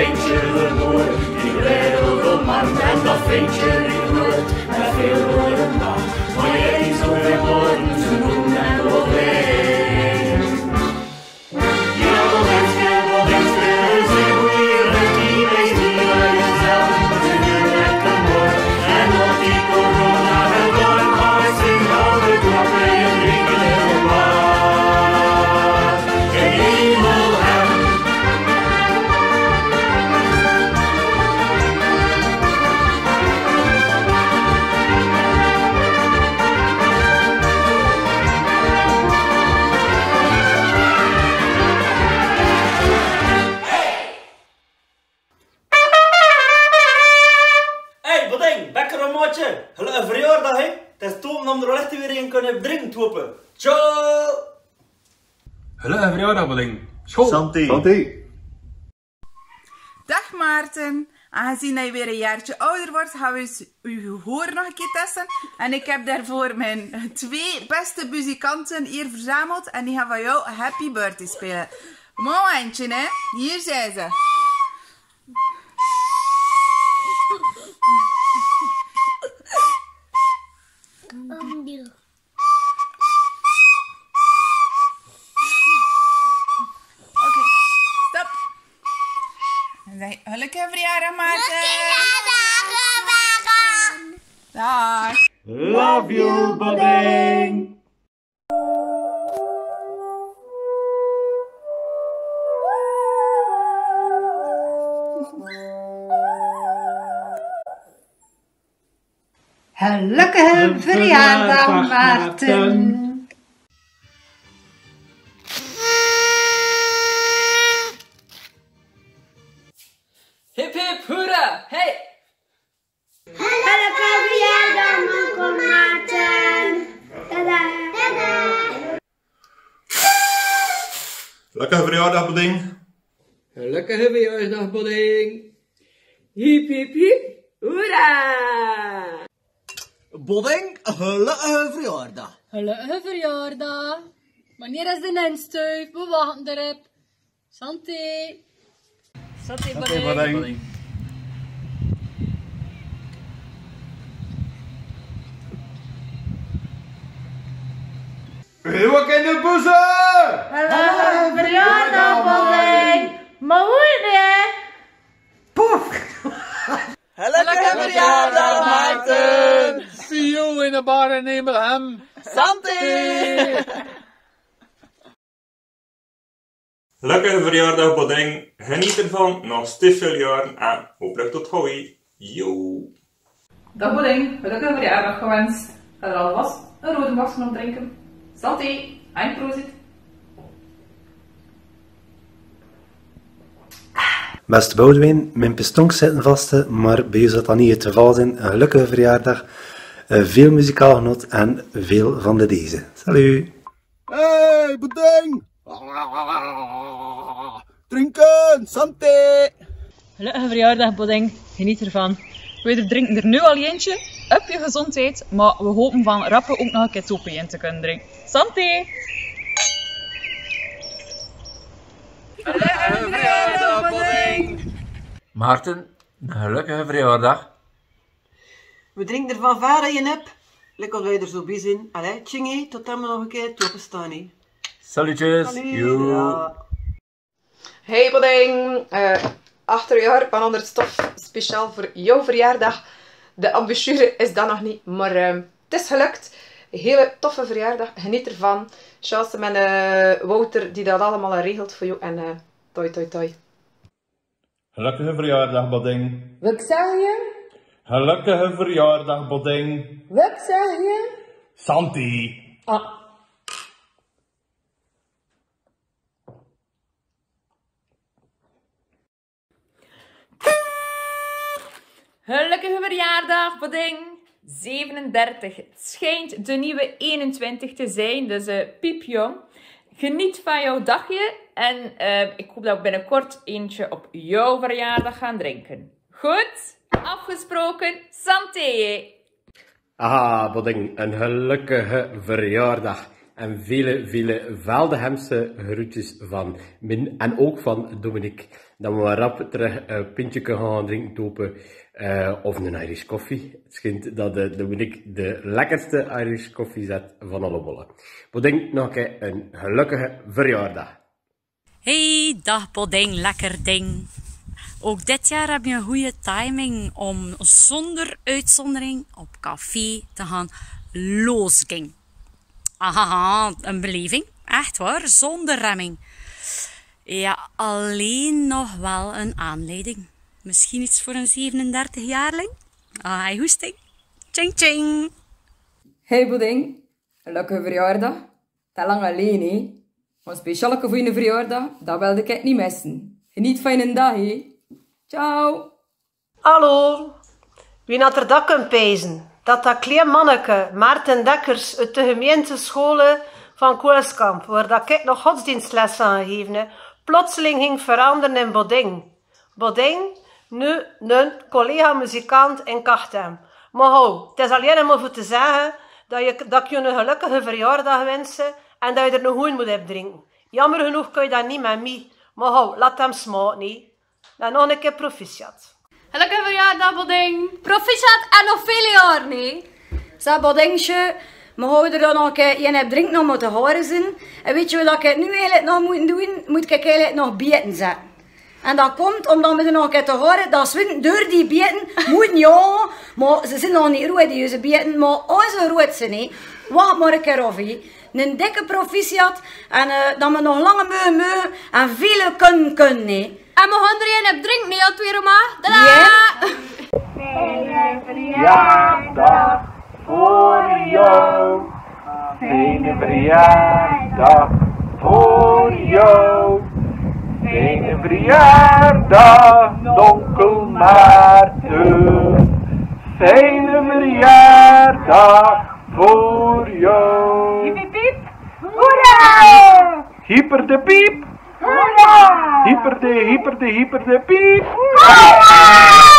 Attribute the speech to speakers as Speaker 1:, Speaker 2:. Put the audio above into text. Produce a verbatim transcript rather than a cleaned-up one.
Speaker 1: vind je geboren. Die wereld omarmt en dat vind je niet nooit. Met veel woorden lang, maar je hebt niet zoveel woorden te doen en alleen. Ja, wat is je, wat is je, zie hoe je het niet weet, die bij jezelf, ze nu lekker mooi. En op die corona het warm hart in alle kloppen en drinken heel waar. En hemel en
Speaker 2: een verjaardag, hè? Het is toon om er wel echt weer in kunnen drinken te hopen. Ciao!
Speaker 3: Gelukkige verjaardag, Boding. School!
Speaker 4: Santé! Santé!
Speaker 5: Dag Maarten. Aangezien hij weer een jaartje ouder wordt, gaan we uw gehoor nog een keer testen. En ik heb daarvoor mijn twee beste muzikanten hier verzameld. En die gaan van jou Happy Birthday spelen. Momentje, hè. Hier zijn ze. Oké, stop. En zeg, gelukkige verjaardag, Maarten. Dag.
Speaker 1: Love you, Boding.
Speaker 6: Gelukkige verjaardag, Maarten.
Speaker 7: Hip hip hoera, hey!
Speaker 6: Gelukkige verjaardag, Maarten. Tada. Tada.
Speaker 4: Gelukkige verjaardag, Boding.
Speaker 7: Gelukkige verjaardag, Boding. Hip hip hip hoera!
Speaker 2: Boding, gelukkige verjaardag.
Speaker 8: Gelukkige verjaardag. Wanneer is de instuif? We wachten erop. Santé. Santé, Boding.
Speaker 4: Boding.
Speaker 1: Wat in de boezem!
Speaker 6: Gelukkige verjaardag, Boding. Moeder. Poef.
Speaker 2: Gelukkige verjaardag, Maarten!
Speaker 3: See you in de bar in Emelhem.
Speaker 2: Santé!
Speaker 4: Gelukkige verjaardag, Boding. Geniet ervan, nog stief veel jaren en hopelijk tot gauw. Yo!
Speaker 9: Dag Boding, gelukkige verjaardag gewenst. Ga er alvast een rode wasken om drinken. Santé, en proost.
Speaker 10: Beste Boudewijn, mijn pistonks zitten vast, maar bij u zal dat niet het geval zijn. Een gelukkige verjaardag, veel muzikaal genot en veel van de deze. Salut!
Speaker 1: Hey, Boding! Drinken, santé!
Speaker 8: Gelukkige verjaardag, Boding. Geniet ervan. We drinken er nu al eentje. Op je gezondheid. Maar we hopen van rappen ook nog een keer toppie in te kunnen drinken. Santé!
Speaker 2: Gelukkige verjaardag, Boding!
Speaker 3: Maarten, een gelukkige verjaardag.
Speaker 7: We drinken er van varen je nep. Lekker dat je er zo bij zijn. Allee, tjingie, tot dan nog een keer toppen staan. He.
Speaker 3: Salutjes! Yo.
Speaker 7: Ja.
Speaker 9: Hey Boding, uh, achter jaar van onder stof speciaal voor jouw verjaardag. De ambassadeur is dat nog niet, maar uh, het is gelukt. Een hele toffe verjaardag, geniet ervan. Chance met uh, Wouter die dat allemaal regelt voor jou en uh, toi toi toi.
Speaker 4: Gelukkige verjaardag, Boding.
Speaker 6: Wat zeg je?
Speaker 4: Gelukkige verjaardag, Boding.
Speaker 6: Wat zeg je?
Speaker 4: Santé!
Speaker 6: Ah.
Speaker 8: Gelukkige verjaardag, Boding. zevenendertig. Het schijnt de nieuwe eenentwintig te zijn, dus uh, piepjong. Geniet van jouw dagje en uh, ik hoop dat we binnenkort eentje op jouw verjaardag gaan drinken. Goed? Afgesproken. Santé!
Speaker 11: Aha, Boding, een gelukkige verjaardag. En vele, vele Veldehemse groetjes van Min en ook van Dominique. Dat we maar rap terug een pintje kunnen gaan drinken, topen. Uh, of een Irish koffie. Het schijnt dat de Dominique de lekkerste Irish koffie zet van alle bollen. Pudding, nog een keer een gelukkige verjaardag.
Speaker 12: Hey, dag Pudding, lekker ding. Ook dit jaar heb je een goede timing om zonder uitzondering op café te gaan losging. Aha, een beleving. Echt waar, zonder remming. Ja, alleen nog wel een aanleiding. Misschien iets voor een zevenendertig-jaarling? Ah, hij hoesting. Tjing, tjing.
Speaker 13: Hey Pudding, gelukkige verjaardag. Te lang alleen, hè. Maar speciaal voor je verjaardag, dat wilde ik niet missen. Geniet van een dag, hè. Ciao.
Speaker 14: Hallo. Wie had er dat kunnen pijzen? Dat dat klein manneke, Maarten Dekkers, uit de gemeentescholen van Koelskamp, waar dat ik nog godsdienstles aan gegeven heb, plotseling ging veranderen in Pudding. Pudding, nu een collega-muzikant in Kachtem. Maar hou, het is alleen maar voor te zeggen dat, je, dat ik je een gelukkige verjaardag wensen en dat je er nog goed moet opdrinken. Jammer genoeg kun je dat niet met mij. Maar hou, laat hem smaken, niet. Dan nog een keer proficiat.
Speaker 15: Gelukkige verjaardag, Pudding. Proficiat en nog vele jaren, nee.
Speaker 16: Zeg, Puddingje, we houden er nog een keer je hebt drink nog moeten horen zijn. En weet je wat ik nu eigenlijk nog moet doen? Moet ik eigenlijk nog bieten zetten. En dat komt omdat we er nog een keer te horen dat we door die bieten moeten, ja, maar ze zijn nog niet rood, deze bieten, maar onze rood zijn, hè. Wacht maar een keer of, hè. Een dikke proficiat en uh, dat we nog lange meugen meugen en vele kunnen kunnen, hè.
Speaker 15: En we gaan er een op drinken, nee, twee Roma. Tada!
Speaker 16: Ja.
Speaker 1: Fijne verjaardag voor jou. Fijne verjaardag voor jou. Fijne verjaardag, onkel Maarten. Fijne verjaardag voor jou.
Speaker 6: Hiep, hiep, hiep. Hoera!
Speaker 1: Hyper de piep.
Speaker 6: Hoera!
Speaker 1: Hyper de, hyper de, hyper de piep.
Speaker 6: Hoera!